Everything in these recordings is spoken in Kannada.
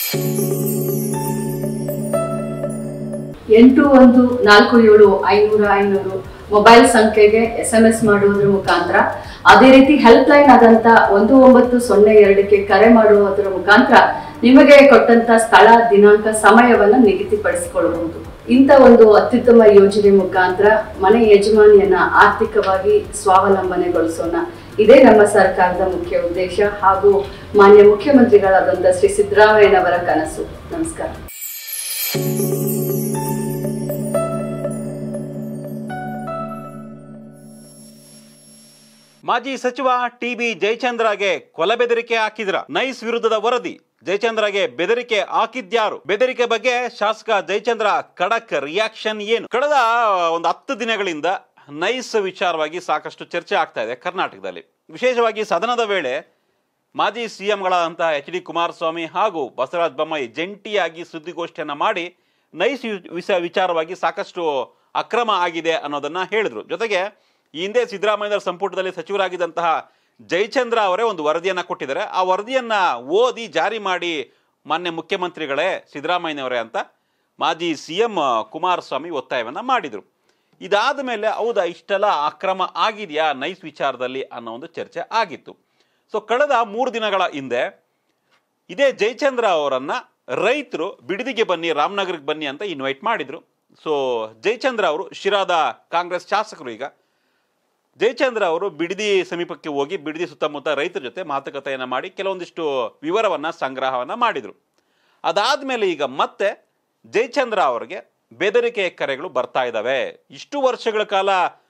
8147 ಮೊಬೈಲ್ ಸಂಖ್ಯೆಗೆ SMS ಮಾಡುವುದರ ಮುಖಾಂತರ ಅದೇ ರೀತಿ ಹೆಲ್ಪ್ ಲೈನ್ ಆದಂತ 1902ಕ್ಕೆ ಕರೆ ಮಾಡುವುದರ ಮುಖಾಂತರ ನಿಮಗೆ ಕೊಟ್ಟಂತ ಸ್ಥಳ ದಿನಾಂಕ ಸಮಯವನ್ನು ನಿಗದಿಪಡಿಸಿಕೊಳ್ಳಬಹುದು. ಇಂಥ ಒಂದು ಅತ್ಯುತ್ತಮ ಯೋಜನೆ ಮುಖಾಂತರ ಮನೆ ಯಜಮಾನಿಯನ್ನ ಆರ್ಥಿಕವಾಗಿ ಸ್ವಾವಲಂಬನೆಗೊಳಿಸೋಣ. ಇದೇ ನಮ್ಮ ಸರ್ಕಾರದ ಮುಖ್ಯ ಉದ್ದೇಶ ಹಾಗೂ ಮಾನ್ಯ ಮುಖ್ಯಮಂತ್ರಿಗಳಾದಂತ ಶ್ರೀ ಸಿದ್ದರಾಮಯ್ಯನವರ ಕನಸು. ನಮಸ್ಕಾರ. ಮಾಜಿ ಸಚಿವ tbjayachandraಗೆ ಕೊಲೆ ಬೆದರಿಕೆ ಹಾಕಿದ್ರ ನೈಸ್ ವಿರುದ್ಧದ ವರದಿ. ಜಯಚಂದ್ರಗೆ ಬೆದರಿಕೆ ಹಾಕಿದ್ಯಾರು? ಬೆದರಿಕೆ ಬಗ್ಗೆ ಶಾಸಕ ಜಯಚಂದ್ರ ಖಡಕ್ ರಿಯಾಕ್ಷನ್ ಏನು? ಕಳೆದ ಒಂದು 10 ದಿನಗಳಿಂದ ನೈಸ್ ವಿಚಾರವಾಗಿ ಸಾಕಷ್ಟು ಚರ್ಚೆ ಆಗ್ತಾ ಇದೆ ಕರ್ನಾಟಕದಲ್ಲಿ. ವಿಶೇಷವಾಗಿ ಸದನದ ವೇಳೆ ಮಾಜಿ ಸಿಎಂಗಳಾದಂತಹ HD ಕುಮಾರಸ್ವಾಮಿ ಹಾಗೂ ಬಸವರಾಜ ಬೊಮ್ಮಾಯಿ ಜಂಟಿಯಾಗಿ ಸುದ್ದಿಗೋಷ್ಠಿಯನ್ನ ಮಾಡಿ ನೈಸ್ ವಿಚಾರವಾಗಿ ಸಾಕಷ್ಟು ಅಕ್ರಮ ಆಗಿದೆ ಅನ್ನೋದನ್ನ ಹೇಳಿದ್ರು. ಜೊತೆಗೆ ಈ ಹಿಂದೆ ಸಿದ್ದರಾಮಯ್ಯ ಸಂಪುಟದಲ್ಲಿ ಸಚಿವರಾಗಿದ್ದಂತಹ ಜಯಚಂದ್ರ ಅವರೇ ಒಂದು ವರದಿಯನ್ನ ಕೊಟ್ಟಿದ್ದಾರೆ. ಆ ವರದಿಯನ್ನ ಓದಿ ಜಾರಿ ಮಾಡಿ ಮಾನ್ಯ ಮುಖ್ಯಮಂತ್ರಿಗಳೇ ಸಿದ್ದರಾಮಯ್ಯನವರೇ ಅಂತ ಮಾಜಿ CM ಕುಮಾರಸ್ವಾಮಿ ಒತ್ತಾಯವನ್ನ ಮಾಡಿದ್ರು. ಇದಾದ ಮೇಲೆ ಹೌದಾ ಇಷ್ಟೆಲ್ಲ ಅಕ್ರಮ ಆಗಿದೆಯಾ ನೈಸ್ ವಿಚಾರದಲ್ಲಿ ಅನ್ನೋ ಒಂದು ಚರ್ಚೆ ಆಗಿತ್ತು. ಸೊ ಕಳೆದ 3 ದಿನಗಳ ಹಿಂದೆ ಇದೇ ಜಯಚಂದ್ರ ಅವರನ್ನ ರೈತರು ಬಿಡದಿಗೆ ಬನ್ನಿ, ರಾಮನಗರಕ್ಕೆ ಬನ್ನಿ ಅಂತ ಇನ್ವೈಟ್ ಮಾಡಿದ್ರು. ಸೊ ಜಯಚಂದ್ರ ಅವರು ಶಿರಾದ ಕಾಂಗ್ರೆಸ್ ಶಾಸಕರು. ಈಗ ಜಯಚಂದ್ರ ಅವರು ಬಿಡದಿ ಸಮೀಪಕ್ಕೆ ಹೋಗಿ ಬಿಡದಿ ಸುತ್ತಮುತ್ತ ರೈತರ ಜೊತೆ ಮಾತುಕತೆಯನ್ನ ಮಾಡಿ ಕೆಲವೊಂದಿಷ್ಟು ವಿವರವನ್ನ ಸಂಗ್ರಹವನ್ನ ಮಾಡಿದ್ರು. ಅದಾದ್ಮೇಲೆ ಈಗ ಮತ್ತೆ ಜಯಚಂದ್ರ ಅವರಿಗೆ ಬೆದರಿಕೆ ಕರೆಗಳು ಬರ್ತಾ ಇದ್ದಾವೆ. ಇಷ್ಟು ವರ್ಷಗಳ ಕಾಲ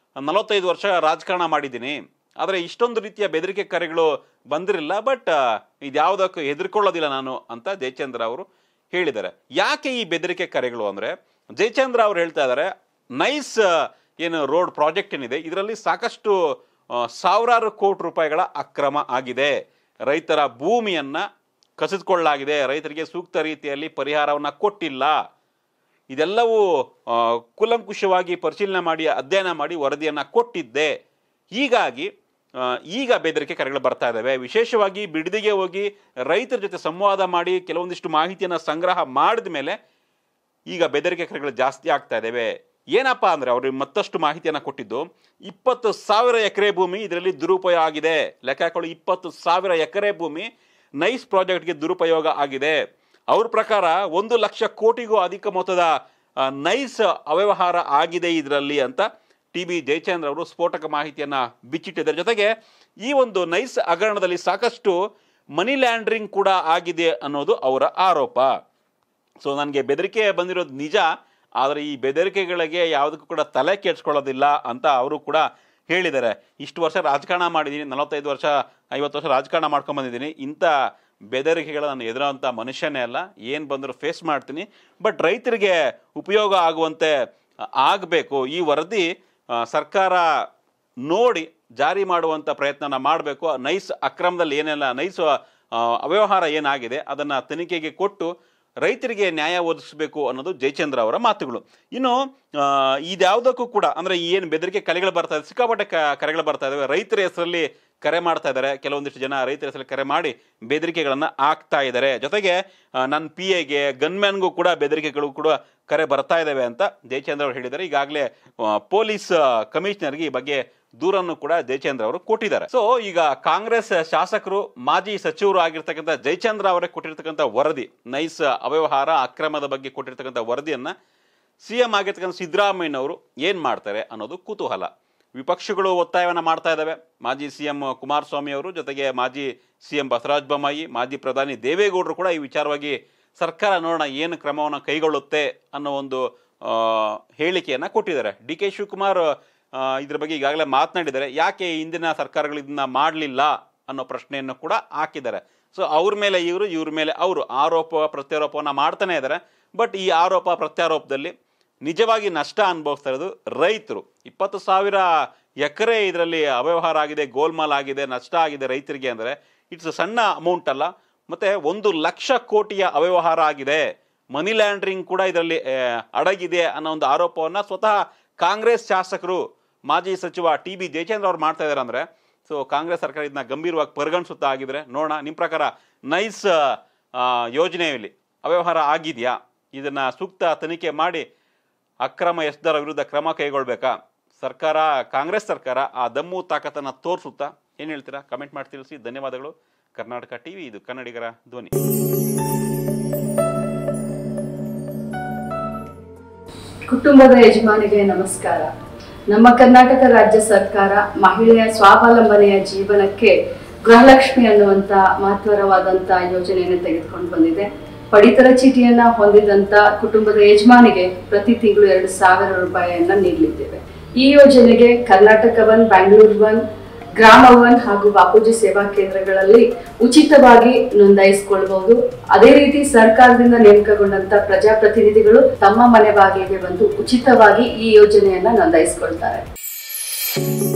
45 ವರ್ಷ ರಾಜಕಾರಣ ಮಾಡಿದ್ದೀನಿ, ಆದರೆ ಇಷ್ಟೊಂದು ರೀತಿಯ ಬೆದರಿಕೆ ಕರೆಗಳು ಬಂದಿರಲಿಲ್ಲ. ಬಟ್ ಇದ್ಯಾವುದಕ್ಕೂ ಹೆದರ್ಕೊಳ್ಳೋದಿಲ್ಲ ನಾನು ಅಂತ ಜಯಚಂದ್ರ ಅವರು ಹೇಳಿದ್ದಾರೆ. ಯಾಕೆ ಈ ಬೆದರಿಕೆ ಕರೆಗಳು ಅಂದ್ರೆ, ಜಯಚಂದ್ರ ಅವರು ಹೇಳ್ತಾ ಇದ್ದಾರೆ ನೈಸ್ ಏನು ರೋಡ್ ಪ್ರಾಜೆಕ್ಟ್ ಏನಿದೆ ಇದರಲ್ಲಿ ಸಾಕಷ್ಟು ಸಾವಿರಾರು ಕೋಟಿ ರೂಪಾಯಿಗಳ ಅಕ್ರಮ ಆಗಿದೆ, ರೈತರ ಭೂಮಿಯನ್ನ ಕಸಿದುಕೊಳ್ಳಲಾಗಿದೆ, ರೈತರಿಗೆ ಸೂಕ್ತ ರೀತಿಯಲ್ಲಿ ಪರಿಹಾರವನ್ನ ಕೊಟ್ಟಿಲ್ಲ, ಇದೆಲ್ಲವೂ ಕೂಲಂಕುಷವಾಗಿ ಪರಿಶೀಲನೆ ಮಾಡಿ ಅಧ್ಯಯನ ಮಾಡಿ ವರದಿಯನ್ನ ಕೊಟ್ಟಿದ್ದೆ, ಹೀಗಾಗಿ ಈಗ ಬೆದರಿಕೆ ಕರೆಗಳು ಬರ್ತಾ ಇದ್ದಾವೆ. ವಿಶೇಷವಾಗಿ ಬಿಡದಿಗೆ ಹೋಗಿ ರೈತರ ಜೊತೆ ಸಂವಾದ ಮಾಡಿ ಕೆಲವೊಂದಿಷ್ಟು ಮಾಹಿತಿಯನ್ನ ಸಂಗ್ರಹ ಮಾಡಿದ ಮೇಲೆ ಈಗ ಬೆದರಿಕೆ ಕರೆಗಳು ಜಾಸ್ತಿ ಆಗ್ತಾ ಇದ್ದಾವೆ. ಏನಪ್ಪಾ ಅಂದ್ರೆ ಅವ್ರಿಗೆ ಮತ್ತಷ್ಟು ಮಾಹಿತಿಯನ್ನ ಕೊಟ್ಟಿದ್ದು, 20,000 ಎಕರೆ ಭೂಮಿ ಇದರಲ್ಲಿ ದುರುಪಯೋಗ ಆಗಿದೆ. ಲೆಕ್ಕ ಹಾಕೊಳ್ಳಿ, 20,000 ಎಕರೆ ಭೂಮಿ ನೈಸ್ ಪ್ರಾಜೆಕ್ಟ್ಗೆ ದುರುಪಯೋಗ ಆಗಿದೆ. ಅವ್ರ ಪ್ರಕಾರ 1 ಲಕ್ಷ ಕೋಟಿಗೂ ಅಧಿಕ ಮೊತ್ತದ ನೈಸ್ ಅವ್ಯವಹಾರ ಆಗಿದೆ ಇದರಲ್ಲಿ ಅಂತ tbjayachandra ಅವರು ಸ್ಫೋಟಕ ಮಾಹಿತಿಯನ್ನ ಬಿಚ್ಚಿಟ್ಟಿದ್ದಾರೆ. ಜೊತೆಗೆ ಈ ಒಂದು ನೈಸ್ ಹಗರಣದಲ್ಲಿ ಸಾಕಷ್ಟು ಮನಿ ಲ್ಯಾಂಡ್ರಿಂಗ್ ಕೂಡ ಆಗಿದೆ ಅನ್ನೋದು ಅವರ ಆರೋಪ. ಸೊ ನನಗೆ ಬೆದರಿಕೆ ಬಂದಿರೋದು ನಿಜ, ಆದರೆ ಈ ಬೆದರಿಕೆಗಳಿಗೆ ಯಾವುದಕ್ಕೂ ಕೂಡ ತಲೆ ಕೆಡಿಸ್ಕೊಳ್ಳೋದಿಲ್ಲ ಅಂತ ಅವರು ಕೂಡ ಹೇಳಿದ್ದಾರೆ. ಇಷ್ಟು ವರ್ಷ ರಾಜಕಾರಣ ಮಾಡಿದ್ದೀನಿ, 45 ವರ್ಷ 50 ವರ್ಷ ರಾಜಕಾರಣ ಮಾಡ್ಕೊಂಡು ಬಂದಿದ್ದೀನಿ, ಇಂಥ ಬೆದರಿಕೆಗಳ ನಾನು ಎದುರಂಥ ಮನುಷ್ಯನೇ ಅಲ್ಲ, ಏನು ಬಂದರೂ ಫೇಸ್ ಮಾಡ್ತೀನಿ. ಬಟ್ ರೈತರಿಗೆ ಉಪಯೋಗ ಆಗುವಂತೆ ಆಗಬೇಕು. ಈ ವರದಿ ಸರ್ಕಾರ ನೋಡಿ ಜಾರಿ ಮಾಡುವಂಥ ಪ್ರಯತ್ನನ ಮಾಡಬೇಕು. ನೈಸ್ ಅಕ್ರಮದಲ್ಲಿ ಏನೆಲ್ಲ ನೈಸ್ ಅವ್ಯವಹಾರ ಏನಾಗಿದೆ ಅದನ್ನು ತನಿಖೆಗೆ ಕೊಟ್ಟು ರೈತರಿಗೆ ನ್ಯಾಯ ಒದಗಿಸಬೇಕು ಅನ್ನೋದು ಜಯಚಂದ್ರ ಅವರ ಮಾತುಗಳು. ಇನ್ನು ಇದ್ಯಾವುದಕ್ಕೂ ಕೂಡ ಅಂದ್ರೆ ಏನು ಬೆದರಿಕೆ ಕರೆಗಳು ಬರ್ತಾ ಇದೆ, ಸಿಕ್ಕಾಪಟ್ಟೆ ಕರೆಗಳು ಬರ್ತಾ ಇದಾವೆ. ರೈತರ ಹೆಸರಲ್ಲಿ ಕರೆ ಮಾಡ್ತಾ ಇದ್ದಾರೆ, ಕೆಲವೊಂದಿಷ್ಟು ಜನ ರೈತರ ಹೆಸರಲ್ಲಿ ಕರೆ ಮಾಡಿ ಬೆದರಿಕೆಗಳನ್ನ ಹಾಕ್ತಾ ಇದ್ದಾರೆ. ಜೊತೆಗೆ ನನ್ನ PAಗೆ ಗನ್ಮ್ಯಾನ್ಗೂ ಕೂಡ ಬೆದರಿಕೆಗಳು ಕೂಡ ಕರೆ ಬರ್ತಾ ಇದ್ದಾವೆ ಅಂತ ಜಯಚಂದ್ರ ಅವರು ಹೇಳಿದ್ದಾರೆ. ಈಗಾಗಲೇ ಪೊಲೀಸ್ ಕಮಿಷನರ್ಗೆ ಈ ಬಗ್ಗೆ ದೂರನ್ನು ಕೂಡ ಜಯಚಂದ್ರ ಅವರು ಕೊಟ್ಟಿದ್ದಾರೆ. ಸೊ ಈಗ ಕಾಂಗ್ರೆಸ್ ಶಾಸಕರು ಮಾಜಿ ಸಚಿವರು ಆಗಿರ್ತಕ್ಕಂಥ ಜಯಚಂದ್ರ ಅವರೇ ಕೊಟ್ಟಿರ್ತಕ್ಕಂಥ ವರದಿ, ನೈಸ್ ಅವ್ಯವಹಾರ ಅಕ್ರಮದ ಬಗ್ಗೆ ಕೊಟ್ಟಿರ್ತಕ್ಕಂಥ ವರದಿಯನ್ನ CM ಆಗಿರ್ತಕ್ಕಂಥ ಸಿದ್ದರಾಮಯ್ಯನವರು ಏನ್ ಮಾಡ್ತಾರೆ ಅನ್ನೋದು ಕುತೂಹಲ. ವಿಪಕ್ಷಗಳು ಒತ್ತಾಯವನ್ನ ಮಾಡ್ತಾ ಇದ್ದಾವೆ. ಮಾಜಿ CM ಕುಮಾರಸ್ವಾಮಿ ಅವರು, ಜೊತೆಗೆ ಮಾಜಿ CM ಬಸವರಾಜ ಬೊಮ್ಮಾಯಿ, ಮಾಜಿ ಪ್ರಧಾನಿ ದೇವೇಗೌಡರು ಕೂಡ ಈ ವಿಚಾರವಾಗಿ ಸರ್ಕಾರ ನೋಡೋಣ ಏನು ಕ್ರಮವನ್ನು ಕೈಗೊಳ್ಳುತ್ತೆ ಅನ್ನೋ ಒಂದು ಹೇಳಿಕೆಯನ್ನ ಕೊಟ್ಟಿದ್ದಾರೆ. DK ಶಿವಕುಮಾರ್ ಇದ್ರ ಬಗ್ಗೆ ಈಗಾಗಲೇ ಮಾತನಾಡಿದ್ದಾರೆ. ಯಾಕೆ ಹಿಂದಿನ ಸರ್ಕಾರಗಳು ಇದನ್ನ ಮಾಡಲಿಲ್ಲ ಅನ್ನೋ ಪ್ರಶ್ನೆಯನ್ನು ಕೂಡ ಹಾಕಿದ್ದಾರೆ. ಸೊ ಅವ್ರ ಮೇಲೆ ಇವರು, ಇವ್ರ ಮೇಲೆ ಅವರು ಆರೋಪ ಪ್ರತ್ಯಾರೋಪವನ್ನ ಮಾಡ್ತಾನೆ ಇದ್ದಾರೆ. ಬಟ್ ಈ ಆರೋಪ ಪ್ರತ್ಯಾರೋಪದಲ್ಲಿ ನಿಜವಾಗಿ ನಷ್ಟ ಅನುಭವಿಸ್ತಾ ಇರೋದು ರೈತರು. 20,000 ಎಕರೆ ಇದರಲ್ಲಿ ಅವ್ಯವಹಾರ ಆಗಿದೆ, ಗೋಲ್ಮಾಲ್ ಆಗಿದೆ, ನಷ್ಟ ಆಗಿದೆ ರೈತರಿಗೆ ಅಂದರೆ ಇಟ್ಸ್ ಸಣ್ಣ ಅಮೌಂಟ್ ಅಲ್ಲ. ಮತ್ತೆ 1 ಲಕ್ಷ ಕೋಟಿಯ ಅವ್ಯವಹಾರ ಆಗಿದೆ, ಮನಿ ಲ್ಯಾಂಡ್ರಿಂಗ್ ಕೂಡ ಇದರಲ್ಲಿ ಅಡಗಿದೆ ಅನ್ನೋ ಒಂದು ಆರೋಪವನ್ನ ಸ್ವತಃ ಕಾಂಗ್ರೆಸ್ ಶಾಸಕರು ಮಾಜಿ ಸಚಿವ tbjayachandra ಅವ್ರು ಮಾಡ್ತಾ ಇದ್ದಾರೆ. ಅಂದ್ರೆ ಸೊ ಕಾಂಗ್ರೆಸ್ ಸರ್ಕಾರ ಇದನ್ನ ಗಂಭೀರವಾಗಿ ಪರಿಗಣಿಸುತ್ತಾ ಆಗಿದ್ರೆ ನೋಡೋಣ. ನಿಮ್ಮ ಪ್ರಕಾರ ನೈಸ್ ಯೋಜನೆಯಲ್ಲಿ ಅವ್ಯವಹಾರ ಆಗಿದೆಯಾ? ಇದನ್ನ ಸೂಕ್ತ ತನಿಖೆ ಮಾಡಿ ಅಕ್ರಮ ಎಸೆದರ ವಿರುದ್ಧ ಕ್ರಮ ಕೈಗೊಳ್ಬೇಕಾ? ಸರ್ಕಾರ, ಕಾಂಗ್ರೆಸ್ ಸರ್ಕಾರ ಆ ದಮ್ಮು ತಾಕತ್ತನ್ನು ತೋರಿಸುತ್ತಾ? ಏನು ಹೇಳ್ತೀರಾ? ಕಮೆಂಟ್ ಮಾಡಿ ತಿಳಿಸಿ. ಧನ್ಯವಾದಗಳು. ಕರ್ನಾಟಕ ಟಿವಿ, ಇದು ಕನ್ನಡಿಗರ ಧ್ವನಿ. ಕುಟುಂಬದ ಯಜಮಾನಿಗೆ ನಮಸ್ಕಾರ. ನಮ್ಮ ಕರ್ನಾಟಕ ರಾಜ್ಯ ಸರ್ಕಾರ ಮಹಿಳೆಯ ಸ್ವಾವಲಂಬನೆಯ ಜೀವನಕ್ಕೆ ಗೃಹಲಕ್ಷ್ಮಿ ಅನ್ನುವಂತ ಮಹತ್ವರವಾದಂತ ಯೋಜನೆಯನ್ನು ತೆಗೆದುಕೊಂಡು ಬಂದಿದೆ. ಪಡಿತರ ಚೀಟಿಯನ್ನ ಹೊಂದಿದಂತ ಕುಟುಂಬದ ಯಜಮಾನಿಗೆ ಪ್ರತಿ ತಿಂಗಳು 2,000 ರೂಪಾಯಿಯನ್ನ ನೀಡಲಿದ್ದೇವೆ. ಈ ಯೋಜನೆಗೆ ಕರ್ನಾಟಕ 1, ಬ್ಯಾಂಗ್ಳೂರ್ 1, ಗ್ರಾಮ 1 ಹಾಗೂ ಬಾಪೂಜಿ ಸೇವಾ ಕೇಂದ್ರಗಳಲ್ಲಿ ಉಚಿತವಾಗಿ ನೋಂದಾಯಿಸಿಕೊಳ್ಳಬಹುದು. ಅದೇ ರೀತಿ ಸರ್ಕಾರದಿಂದ ನೇಮಕಗೊಂಡಂತ ಪ್ರಜಾಪ್ರತಿನಿಧಿಗಳು ತಮ್ಮ ಮನೆ ಬಾಗಿಲಿಗೆ ಬಂದು ಉಚಿತವಾಗಿ ಈ ಯೋಜನೆಯನ್ನ ನೋಂದಾಯಿಸಿಕೊಳ್ತಾರೆ.